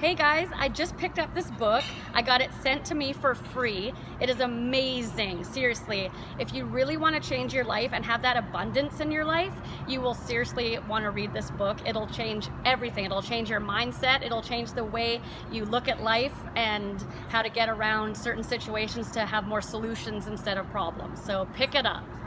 Hey guys, I just picked up this book. I got it sent to me for free. It is amazing, seriously. If you really want to change your life and have that abundance in your life, you will seriously want to read this book. It'll change everything. It'll change your mindset. It'll change the way you look at life and how to get around certain situations to have more solutions instead of problems. So pick it up.